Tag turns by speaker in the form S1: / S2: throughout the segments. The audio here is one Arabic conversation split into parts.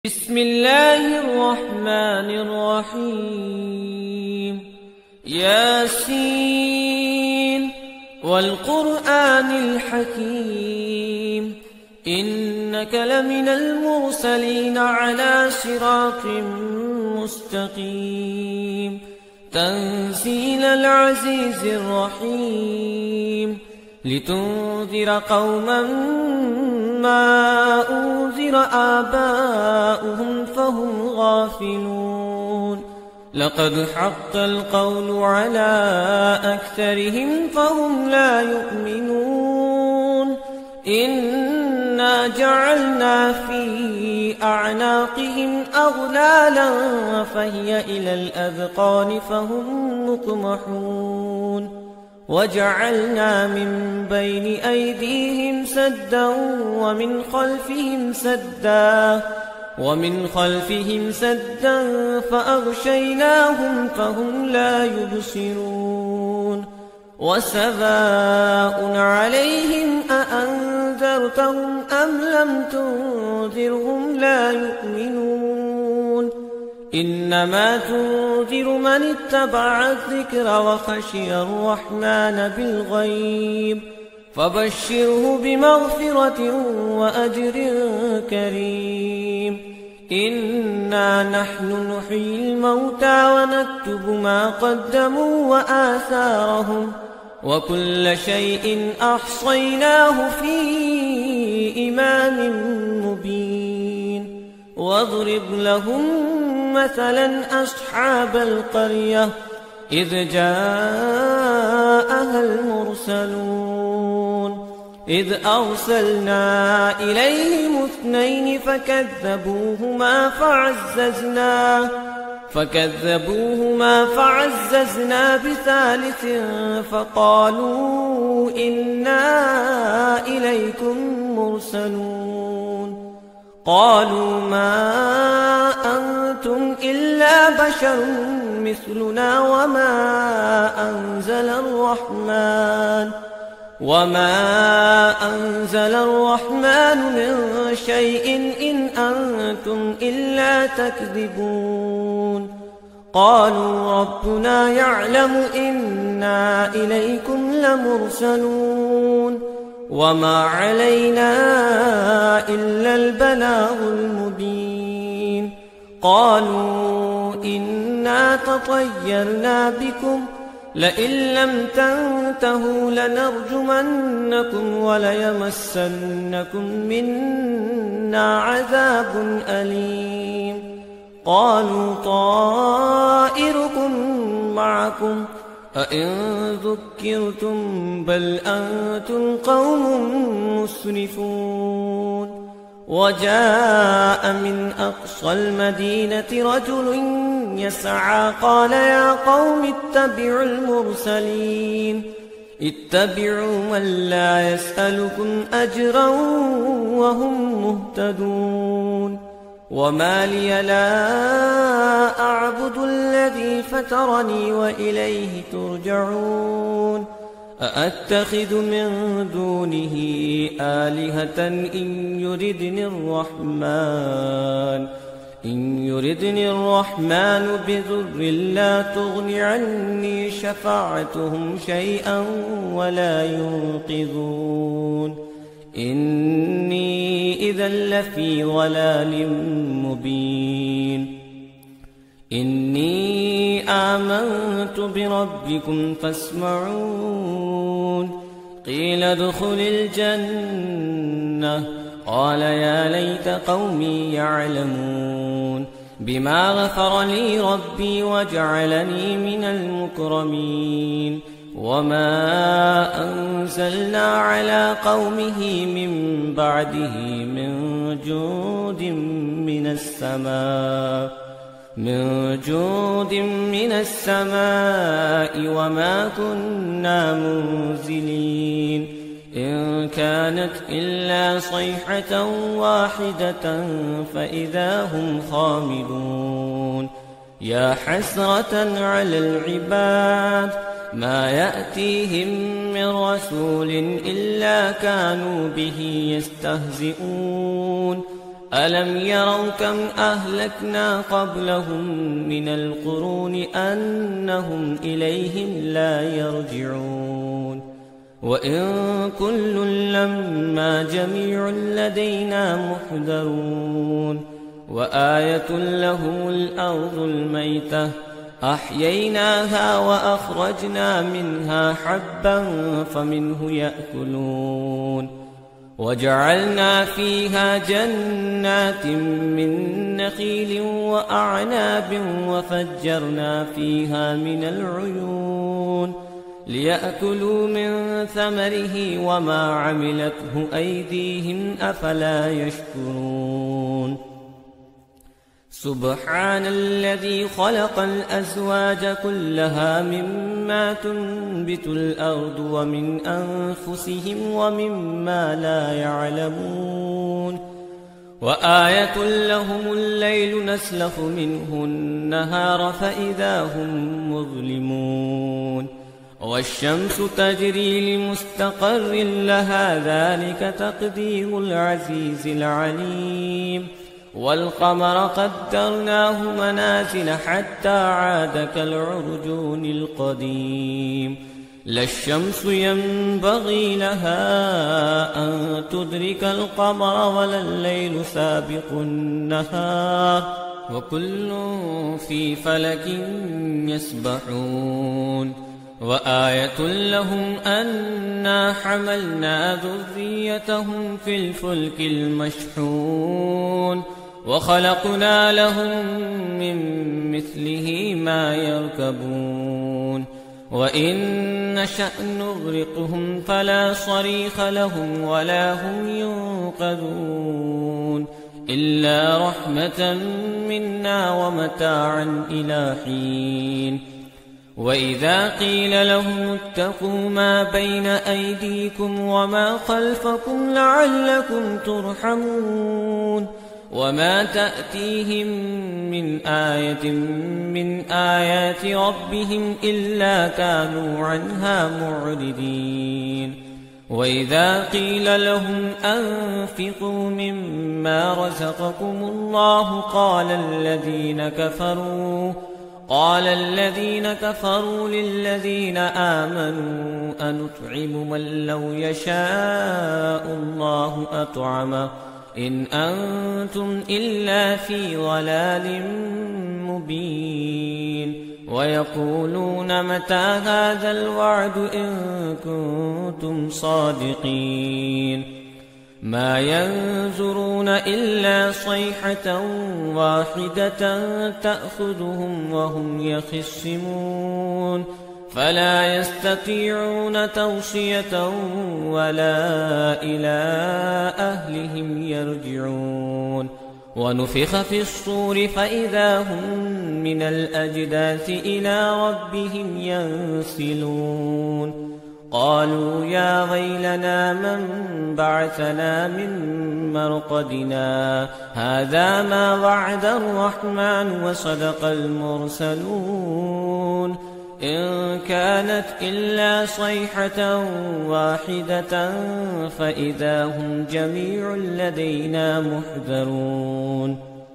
S1: بسم الله الرحمن الرحيم ياسين والقرآن الحكيم إنك لمن المرسلين على صراط مستقيم تنزيل العزيز الرحيم لتنذر قوما ما أنذر آباؤهم فهم غافلون لقد حق القول على أكثرهم فهم لا يؤمنون إنا جعلنا في أعناقهم أغلالا فهي إلى الأذقان فهم مقمحون وجعلنا من بين أيديهم سدا ومن خلفهم سدا فأغشيناهم فهم لا يبصرون وسواء عليهم أأنذرتهم أم لم تنذرهم لا يؤمنون إنما تنذر من اتبع الذكر وخشي الرحمن بالغيب فبشره بمغفرة وأجر كريم إنا نحن نحيي الموتى ونكتب ما قدموا وآثارهم وكل شيء أحصيناه في إمام مبين واضرب لهم مثلا أصحاب القرية إذ جاءها المرسلون إذ أرسلنا إليهم اثنين فكذبوهما فعززنا بثالث فقالوا إنا إليكم مرسلون قالوا ما أنتم إلا بشر مثلنا وما أنزل الرحمن من شيء إن أنتم إلا تكذبون قالوا ربنا يعلم إنا إليكم لمرسلون وما علينا إلا البلاغ المبين قالوا إنا تطيرنا بكم لئن لم تنتهوا لنرجمنكم وليمسنكم منا عذاب أليم قالوا طائركم معكم أئن ذكرتم بل أنتم قوم مسرفون وجاء من أقصى المدينة رجل يسعى قال يا قوم اتبعوا المرسلين اتبعوا من لا يسألكم أجرا وهم مهتدون وما لي لا أعبد الذي فطرني وإليه ترجعون أأتخذ من دونه آلهة إن يردني الرحمن بضر لا تغن عني شفاعتهم شيئا ولا ينقذون إني إذا لفي ضلال مبين إني آمنت بربكم فاسمعون قيل ادخل الجنة قال يا ليت قومي يعلمون بما غفر لي ربي وجعلني من المكرمين وما أنزلنا على قومه من بعده من جود من السماء وما كنا منزلين إن كانت إلا صيحة واحدة فإذا هم خامدون يا حسرة على العباد ما يأتيهم من رسول إلا كانوا به يستهزئون ألم يروا كم أهلكنا قبلهم من القرون أنهم إليهم لا يرجعون وإن كل لما جميع لدينا محضرون وآية لهم الأرض الميتة أحييناها وأخرجنا منها حبا فمنه يأكلون وجعلنا فيها جنات من نخيل وأعناب وفجرنا فيها من العيون ليأكلوا من ثمره وما عملته أيديهم أفلا يشكرون سبحان الذي خلق الأزواج كلها مما تنبت الأرض ومن أنفسهم ومما لا يعلمون وآية لهم الليل نسلخ منه النهار فإذا هم مظلمون والشمس تجري لمستقر لها ذلك تقدير العزيز العليم والقمر قدرناه منازل حتى عاد كالعرجون القديم لا الشمس ينبغي لها أن تدرك القمر ولا الليل سابق النهار وكل في فلك يسبحون وآية لهم أنا حملنا ذريتهم في الفلك المشحون وخلقنا لهم من مثله ما يركبون وإن نشأ نغرقهم فلا صريخ لهم ولا هم ينقذون إلا رحمة منا ومتاعا إلى حين وإذا قيل لهم اتقوا ما بين أيديكم وما خلفكم لعلكم ترحمون وما تأتيهم من آية من آيات ربهم إلا كانوا عنها معرضين وإذا قيل لهم أنفقوا مما رزقكم الله قال الذين كفروا للذين آمنوا أنطعم من لو يشاء الله أطعمه إن أنتم إلا في ضلال مبين ويقولون متى هذا الوعد إن كنتم صادقين ما ينظرون إلا صيحة واحدة تأخذهم وهم يخصمون فلا يستطيعون توصية ولا إلى أهلهم يرجعون ونفخ في الصور فإذا هم من الأجداث إلى ربهم ينسلون قالوا يا ويلنا من بعثنا من مرقدنا هذا ما وعد الرحمن وصدق المرسلون إن كانت إلا صيحة واحدة فإذا هم جميع لدينا محضرون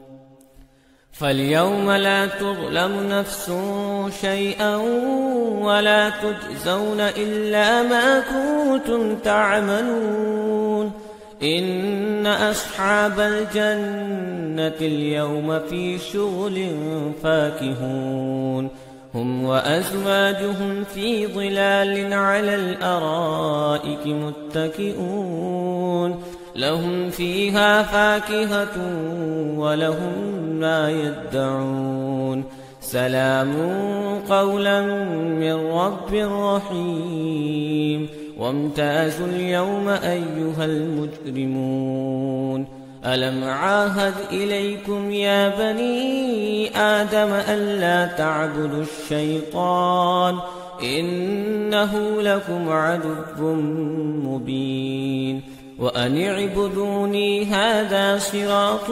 S1: فاليوم لا تظلم نفس شيئا ولا تجزون إلا ما كنتم تعملون إن أصحاب الجنة اليوم في شغل فاكهون هم وأزواجهم في ظلال على الأرائك متكئون لهم فيها فاكهة ولهم ما يدعون سلام قولا من رب رحيم وامتازوا اليوم أيها المجرمون ألم عاهد إليكم يا بني آدم ألا تعبدوا الشيطان إنه لكم عدو مبين وأن اعبدوني هذا صراط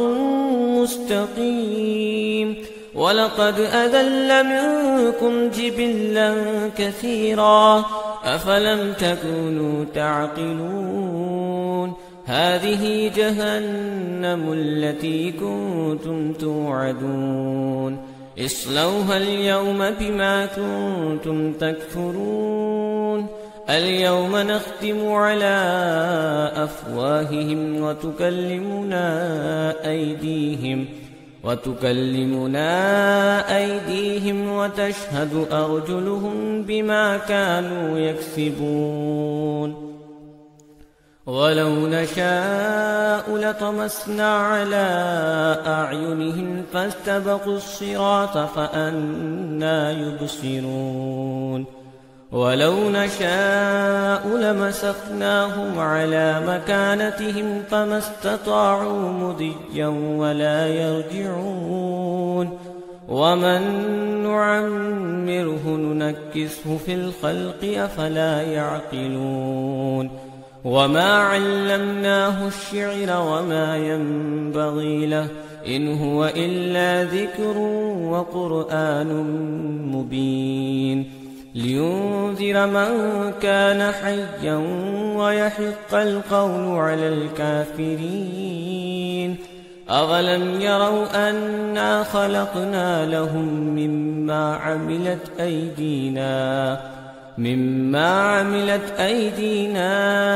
S1: مستقيم ولقد أذل منكم جبلا كثيرا أفلم تكونوا تعقلون هذه جهنم التي كنتم توعدون اصلوها اليوم بما كنتم تكفرون اليوم نختم على أفواههم وتكلمنا أيديهم وتشهد أرجلهم بما كانوا يكسبون ولو نشاء لطمسنا على أعينهم فاستبقوا الصراط فأنى يبصرون ولو نشاء لمسخناهم على مكانتهم فما استطاعوا مضيا ولا يرجعون ومن نعمره ننكسه في الخلق أفلا يعقلون وما علمناه الشعر وما ينبغي له إن هو إلا ذكر وقرآن مبين لينذر من كان حيا ويحق القول على الكافرين أولم يروا أنا خلقنا لهم مما عملت أيدينا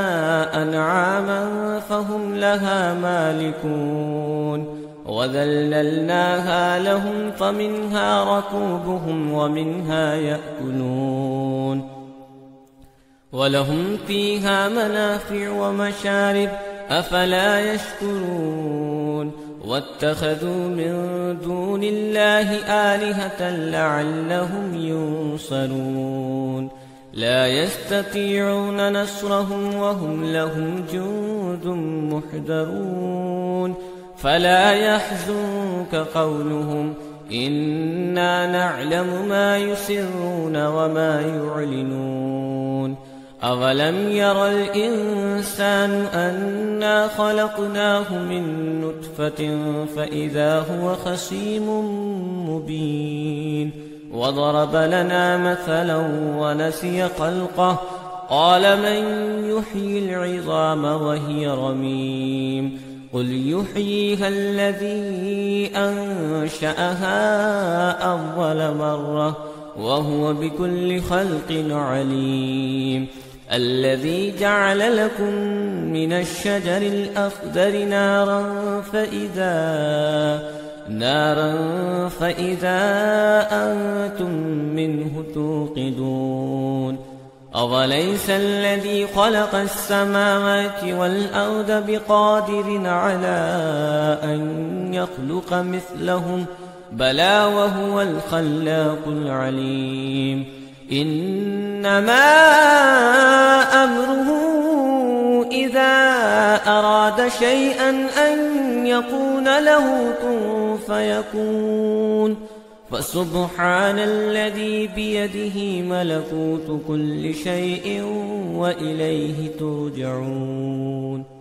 S1: أنعاما فهم لها مالكون وذللناها لهم فمنها ركوبهم ومنها يأكلون ولهم فيها منافع ومشارب أفلا يشكرون واتخذوا من دون الله آلهة لعلهم ينصرون لا يستطيعون نصرهم وهم لهم جند محضرون فلا يحزنك قولهم إنا نعلم ما يسرون وما يعلنون أولم ير الإنسان أنا خلقناه من نطفة فإذا هو خصيم مبين وضرب لنا مثلا ونسي خلقه قال من يحيي العظام وهي رميم قل يحييها الذي أنشأها أول مرة وهو بكل خلق عليم الذي جعل لكم من الشجر الأخضر نارا فإذا أنتم منه توقدون أوليس الذي خلق السماوات والأرض بقادر على أن يخلق مثلهم بلى وهو الخلاق العليم إنما أمره إذا أراد شيئا أن يقول له كن فيكون فسبحان الذي بيده ملكوت كل شيء وإليه ترجعون